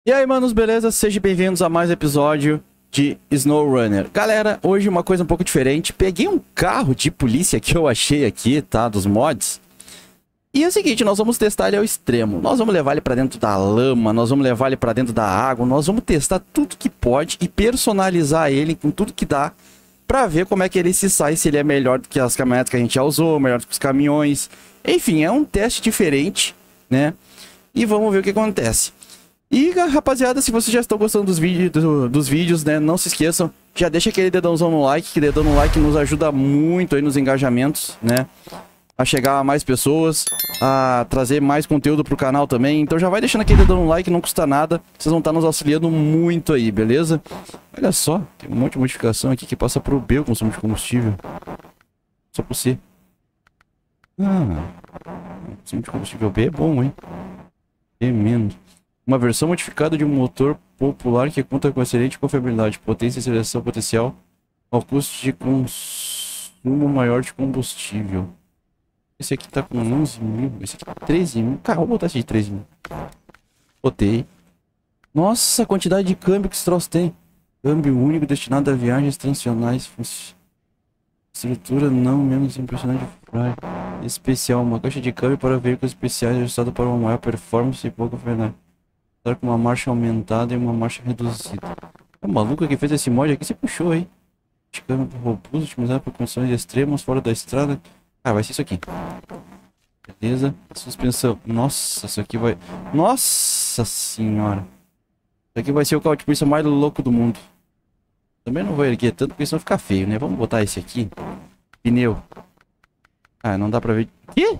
E aí, manos, beleza? Sejam bem-vindos a mais um episódio de SnowRunner. Galera, hoje uma coisa um pouco diferente. Peguei um carro de polícia que eu achei aqui, tá? Dos mods. E é o seguinte, nós vamos testar ele ao extremo. Nós vamos levar ele pra dentro da lama, nós vamos levar ele pra dentro da água, nós vamos testar tudo que pode e personalizar ele com tudo que dá pra ver como é que ele se sai, se ele é melhor do que as caminhonetes que a gente já usou, melhor do que os caminhões. Enfim, é um teste diferente, né? E vamos ver o que acontece. E, rapaziada, se vocês já estão gostando dos vídeos, né, não se esqueçam, já deixa aquele dedãozão no like, que dedão no like nos ajuda muito aí nos engajamentos, né, a chegar a mais pessoas, a trazer mais conteúdo pro canal também. Então já vai deixando aquele dedão no like, não custa nada, vocês vão estar nos auxiliando muito aí, beleza? Olha só, tem um monte de modificação aqui que passa pro B o consumo de combustível. Só pro C. O consumo de combustível B é bom, hein? É menos. Uma versão modificada de um motor popular que conta com excelente confiabilidade, potência e seleção potencial ao custo de consumo maior de combustível. Esse aqui tá com 11 mil, esse aqui 13 mil. Cara, vou botar esse de 13 mil. Botei. Nossa, a quantidade de câmbio que esse troço tem. Câmbio único destinado a viagens transicionais. Estrutura não menos impressionante. Especial, uma caixa de câmbio para veículos especiais ajustada para uma maior performance e pouca frenagem. Com uma marcha aumentada e uma marcha reduzida. O maluco que fez esse mod aqui se puxou aí. Câmbio robusto, otimizado para condições extremas fora da estrada. Ah, vai ser isso aqui. Beleza. Suspensão. Nossa, isso aqui vai... Nossa senhora. Isso aqui vai ser o carro de polícia mais louco do mundo. Também não vou erguer tanto porque senão fica feio, né? Vamos botar esse aqui. Pneu. Ah, não dá pra ver... Que?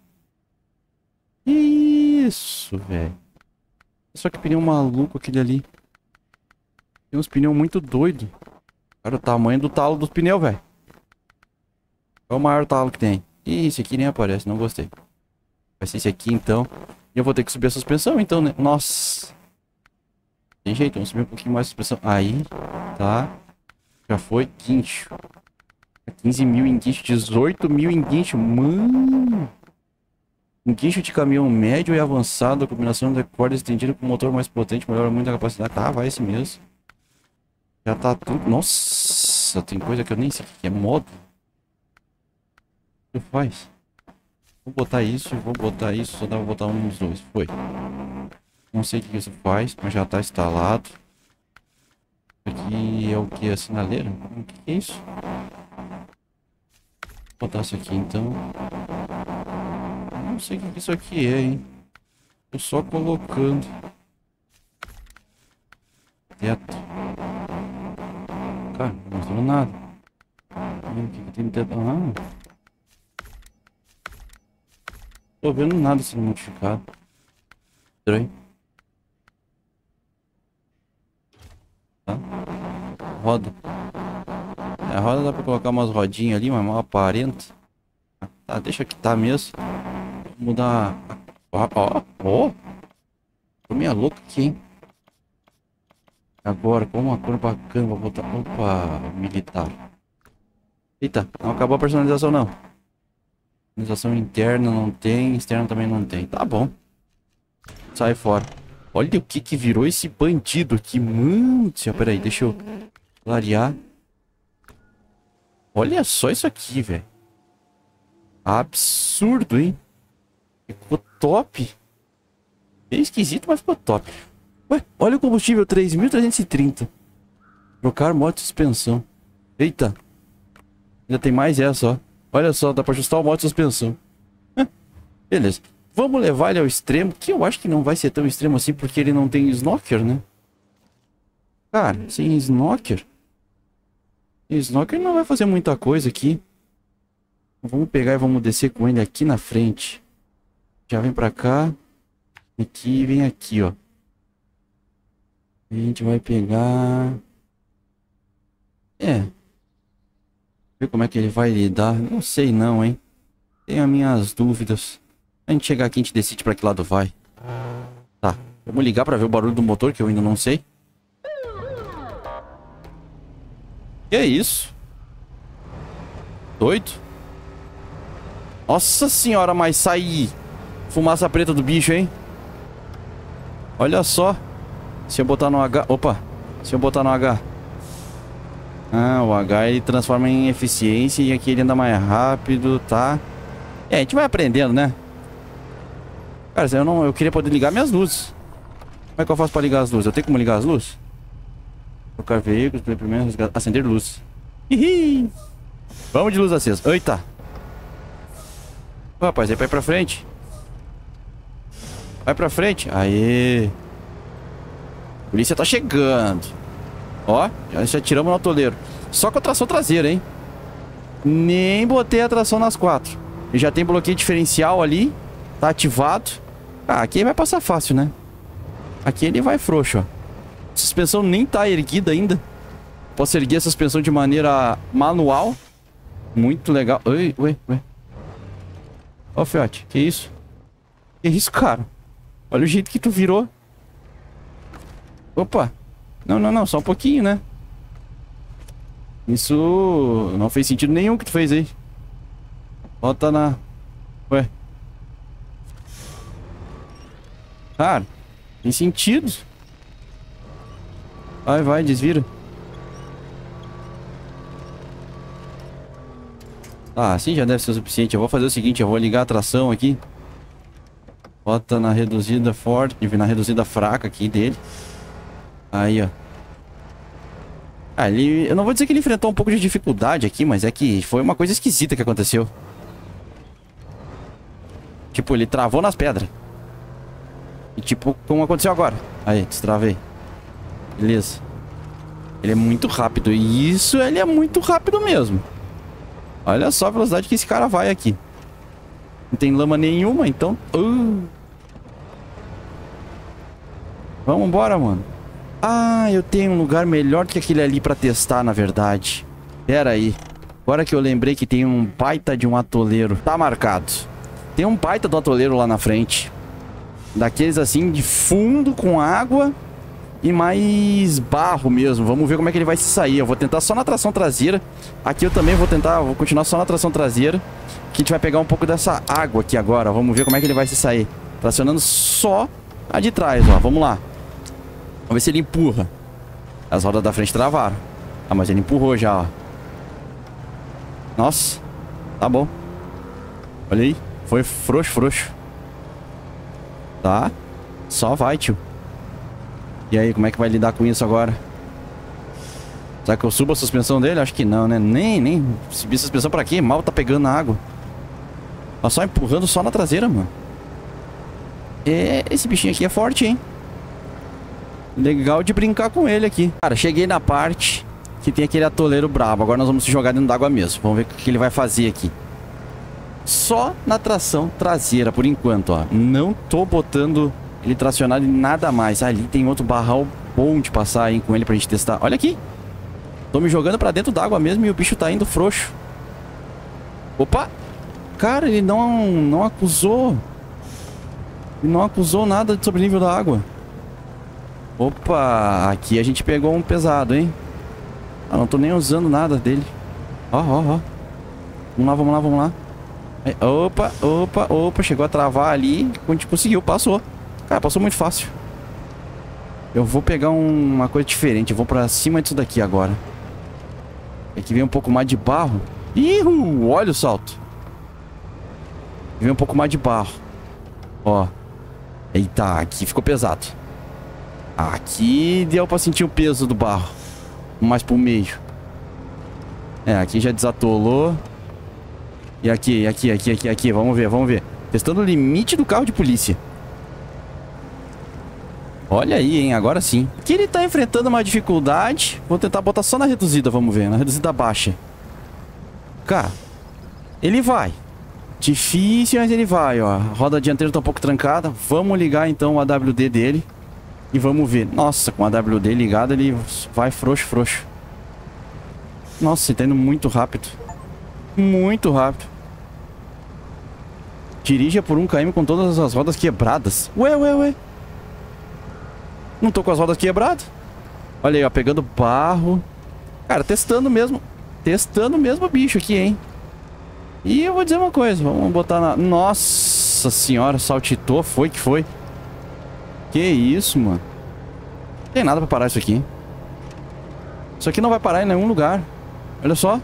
Isso, velho. Só que pneu maluco aquele ali. Tem uns pneus muito doidos. Olha o tamanho do talo dos pneus, velho. Qual o maior talo que tem? Ih, esse aqui nem aparece, não gostei. Vai ser esse aqui então. E eu vou ter que subir a suspensão então, né? Nossa. Tem jeito, vamos subir um pouquinho mais a suspensão. Aí, tá. Já foi guincho. 15 mil em guincho, 18 mil em guincho. Mano. Um guincho de caminhão médio e avançado, a combinação de corda estendida com motor mais potente, melhora muito a capacidade. Tá, vai esse mesmo. Já tá tudo... Nossa, tem coisa que eu nem sei o que é modo. O que faz? Vou botar isso e vou botar isso, só dá pra botar um dos dois. Foi. Não sei o que isso faz, mas já tá instalado. Aqui é o que? A sinaleira? O que é isso? Vou botar isso aqui então. Não sei o que isso aqui é, hein? Tô só colocando. Teto. Cara, não mostrou nada. O que tem no teto? Ah. Tô vendo nada sendo modificado. Estranho. Tá. Roda. A roda dá pra colocar umas rodinhas ali, mas mal aparenta. Tá, deixa que tá mesmo. Mudar. Ó. Tô meio louco aqui, hein? Agora, com uma cor bacana, vou botar. Opa, militar. Eita, não acabou a personalização, não. Personalização interna não tem, externa também não tem. Tá bom. Sai fora. Olha o que virou esse bandido aqui. Mano, pera aí, deixa eu clarear. Olha só isso aqui, velho. Absurdo, hein? Ficou top. Bem esquisito, mas ficou top. Ué, olha o combustível, 3.330. Trocar modo de suspensão. Eita. Ainda tem mais essa, ó. Olha só, dá pra ajustar o modo de suspensão. Beleza. Vamos levar ele ao extremo, que eu acho que não vai ser tão extremo assim, porque ele não tem snocker, né? Cara, sem snocker... Snocker não vai fazer muita coisa aqui. Vamos pegar e vamos descer com ele aqui na frente. Já vem pra cá. Aqui e vem aqui, ó. A gente vai pegar... Ver como é que ele vai lidar. Não sei não, hein. Tenho as minhas dúvidas. A gente chegar aqui, a gente decide pra que lado vai. Tá. Vamos ligar pra ver o barulho do motor, que eu ainda não sei. Que é isso? Doido? Nossa senhora, mas sai fumaça preta do bicho, hein? Olha só. Se eu botar no H... Opa! Se eu botar no H... Ah, o H ele transforma em eficiência e aqui ele anda mais rápido, tá? É, a gente vai aprendendo, né? Cara, eu queria poder ligar minhas luzes. Como é que eu faço pra ligar as luzes? Eu tenho como ligar as luzes? Trocar veículos, primeiro acender luz. Hihi! Vamos de luz acesa. Eita! Ô, rapaz, aí vai pra frente. Vai pra frente. Aê! A polícia tá chegando. Ó, já tiramos no atoleiro. Só com a tração traseira, hein? Nem botei a tração nas quatro. E já tem bloqueio diferencial ali. Tá ativado. Ah, aqui vai passar fácil, né? Aqui ele vai frouxo, ó. A suspensão nem tá erguida ainda. Posso erguer a suspensão de maneira manual. Muito legal. Oi, ué. Ó, fiote, que isso? Que isso, cara? Olha o jeito que tu virou. Opa. Não, só um pouquinho, né? Isso não fez sentido nenhum que tu fez aí. Bota na... Ué. Cara, tem sentido. Vai, desvira. Ah, assim já deve ser o suficiente. Eu vou fazer o seguinte, eu vou ligar a tração aqui. Bota na reduzida forte, na reduzida fraca aqui dele. Aí, ó. Ah, eu não vou dizer que ele enfrentou um pouco de dificuldade aqui, mas é que foi uma coisa esquisita que aconteceu. Tipo, ele travou nas pedras. E tipo, como aconteceu agora. Aí, destravei. Beleza. Ele é muito rápido. E isso, ele é muito rápido mesmo. Olha só a velocidade que esse cara vai aqui. Não tem lama nenhuma, então... Vamos embora, mano. Ah, eu tenho um lugar melhor que aquele ali pra testar, na verdade. Pera aí. Agora que eu lembrei que tem um baita de um atoleiro. Tá marcado. Tem um baita do atoleiro lá na frente. Daqueles assim, de fundo, com água e mais barro mesmo. Vamos ver como é que ele vai se sair. Eu vou tentar só na tração traseira. Aqui eu também vou tentar, vou continuar só na tração traseira. Que a gente vai pegar um pouco dessa água aqui agora. Vamos ver como é que ele vai se sair. Tracionando só a de trás, ó. Vamos lá. Vamos ver se ele empurra. As rodas da frente travaram. Ah, mas ele empurrou já, ó. Nossa. Tá bom. Olha aí. Foi frouxo. Tá. Só vai, tio. E aí, como é que vai lidar com isso agora? Será que eu subo a suspensão dele? Acho que não, né? Nem subir a suspensão pra quê? Mal tá pegando na água. Tá só empurrando só na traseira, mano. Esse bichinho aqui é forte, hein? Legal de brincar com ele aqui. Cara, cheguei na parte que tem aquele atoleiro brabo. Agora nós vamos se jogar dentro d'água mesmo. Vamos ver o que ele vai fazer aqui. Só na tração traseira, por enquanto, ó. Não tô botando ele tracionado em nada mais. Ali tem outro barral bom de passar, hein, com ele pra gente testar. Olha aqui. Tô me jogando pra dentro d'água mesmo e o bicho tá indo frouxo. Opa! Cara, ele não acusou. Ele não acusou nada sobre o nível da água. Opa! Aqui a gente pegou um pesado, hein? Ah, não tô nem usando nada dele. Ó. Vamos lá. Opa, chegou a travar ali. A gente conseguiu, passou. Cara, passou muito fácil. Eu vou pegar uma coisa diferente. Eu vou pra cima disso daqui agora. Aqui vem um pouco mais de barro. Olha o salto. Vem um pouco mais de barro. Ó. Eita, aqui ficou pesado. Aqui deu pra sentir o peso do barro. Mais pro meio. Aqui já desatolou. E aqui. Vamos ver. Testando o limite do carro de polícia. Olha aí, hein? Agora sim. Aqui ele tá enfrentando uma dificuldade. Vou tentar botar só na reduzida, vamos ver. Na reduzida baixa. Cara, ele vai. Difícil, mas ele vai, ó. A roda dianteira tá um pouco trancada. Vamos ligar então o AWD dele. E vamos ver. Nossa, com o AWD ligado ele vai frouxo. Nossa, ele tá indo muito rápido. Muito rápido. Dirija por 1 km com todas as rodas quebradas. Ué. Não tô com as rodas quebradas. Olha aí, ó, pegando barro. Cara, testando mesmo o bicho aqui, hein. E eu vou dizer uma coisa. Vamos botar na... Nossa senhora, saltitou. Foi que foi. Que isso, mano. tem nada pra parar isso aqui. Isso aqui não vai parar em nenhum lugar. Olha só.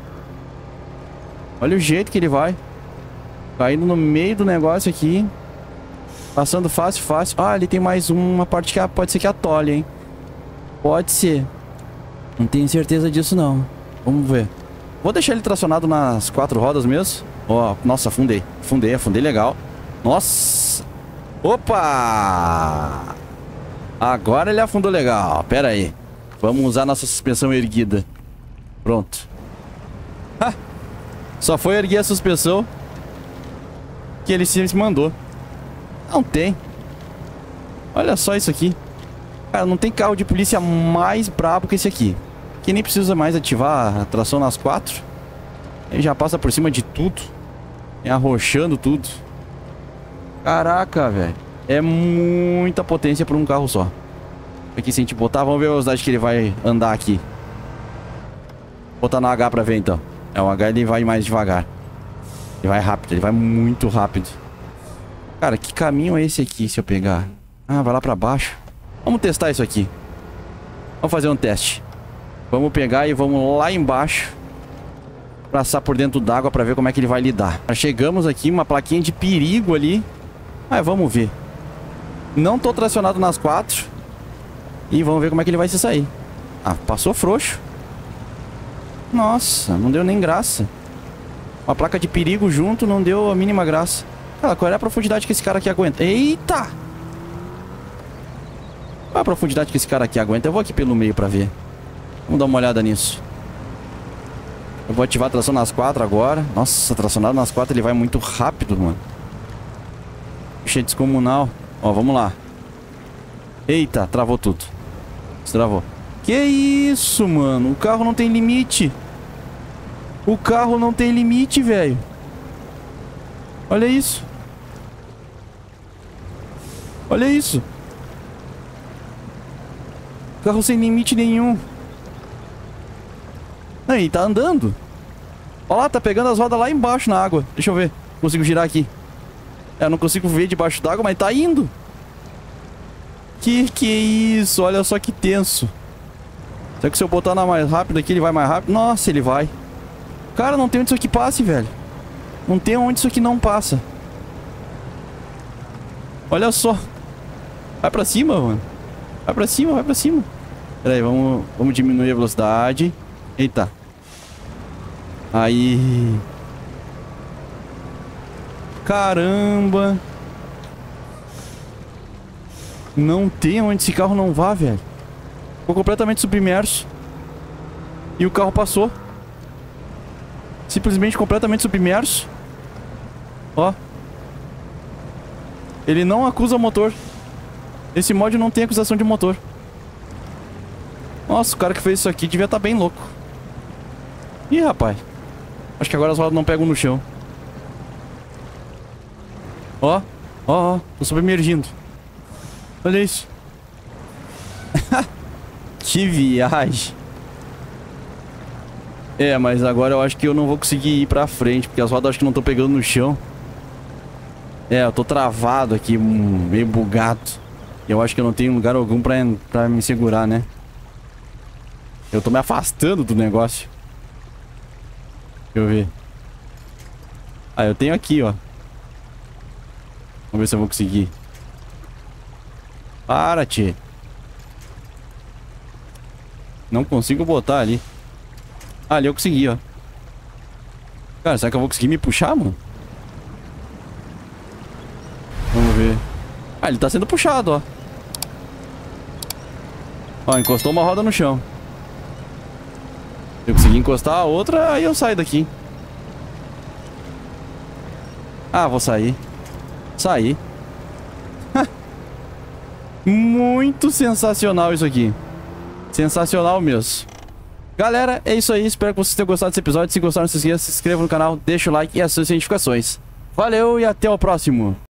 Olha o jeito que ele vai. Caindo no meio do negócio aqui. Passando fácil, fácil. Ah, ali tem mais uma parte que pode ser que atole, hein? Pode ser. Não tenho certeza disso, não. Vamos ver. Vou deixar ele tracionado nas 4 rodas mesmo. Ó, nossa, afundei. Afundei legal. Nossa. Opa! Agora ele afundou legal. Pera aí. Vamos usar nossa suspensão erguida. Pronto. Ha! Só foi erguer a suspensão que ele se mandou. Não tem. Olha só isso aqui. Cara, não tem carro de polícia mais brabo que esse aqui. Que nem precisa mais ativar a tração nas 4. Ele já passa por cima de tudo. Arrochando tudo. Caraca, velho. É muita potência para um carro só. Aqui se a gente botar, vamos ver a velocidade que ele vai andar aqui. Vou botar no H pra ver então. É, o H ele vai mais devagar. Ele vai rápido, ele vai muito rápido. Cara, que caminho é esse aqui se eu pegar? Ah, vai lá pra baixo. Vamos testar isso aqui. Vamos fazer um teste. Vamos pegar e vamos lá embaixo. Passar por dentro d'água pra ver como é que ele vai lidar. Chegamos aqui, uma plaquinha de perigo ali. Mas vamos ver. Não tô tracionado nas 4. E vamos ver como é que ele vai se sair. Ah, passou frouxo. Nossa, não deu nem graça. Uma placa de perigo junto não deu a mínima graça. Cara, qual é a profundidade que esse cara aqui aguenta? Eita! Qual é a profundidade que esse cara aqui aguenta? Eu vou aqui pelo meio pra ver. Vamos dar uma olhada nisso. Eu vou ativar a tração nas 4 agora. Nossa, tracionado nas 4 ele vai muito rápido, mano. Bicho é descomunal. Ó, vamos lá. Eita, travou tudo. Travou. Que isso, mano? O carro não tem limite. O carro não tem limite, velho. Olha isso. Olha isso. Carro sem limite nenhum. Aí, tá andando. Olha lá, tá pegando as rodas lá embaixo na água. Deixa eu ver. Consigo girar aqui. É, eu não consigo ver debaixo d'água, mas tá indo. Que é isso? Olha só que tenso. Será que se eu botar na mais rápida aqui, ele vai mais rápido? Nossa, ele vai. Cara, não tem onde isso aqui passe, velho. Não tem onde isso aqui não passa. Olha só. Vai pra cima, mano. Vai pra cima, vai pra cima. Pera aí, vamos diminuir a velocidade. Eita. Aí. Caramba. Não tem onde esse carro não vá, velho. Ficou completamente submerso. E o carro passou. Simplesmente completamente submerso. Ó. Ele não acusa motor. Esse mod não tem acusação de motor. Nossa, o cara que fez isso aqui devia estar bem louco. Ih, rapaz. Acho que agora as rodas não pegam no chão. Ó. Ó. Tô submergindo. Olha isso. Que viagem. É, mas agora eu acho que eu não vou conseguir ir pra frente, porque as rodas acho que não estão pegando no chão. É, eu tô travado aqui, meio bugado. Eu acho que eu não tenho lugar algum pra me segurar, né? Eu tô me afastando do negócio. Deixa eu ver. Ah, eu tenho aqui, ó. Vamos ver se eu vou conseguir. Para, tchê. Não consigo botar ali. Ah, ali eu consegui, ó. Cara, será que eu vou conseguir me puxar, mano? Vamos ver. Ah, ele tá sendo puxado, ó. Ó, encostou uma roda no chão. Eu consegui encostar a outra, aí eu saio daqui. Ah, vou sair. Saí. Muito sensacional isso aqui. Sensacional mesmo. Galera, é isso aí. Espero que vocês tenham gostado desse episódio. Se gostaram, não se esqueça, se inscreva no canal, deixa o like e ative as notificações. Valeu e até o próximo.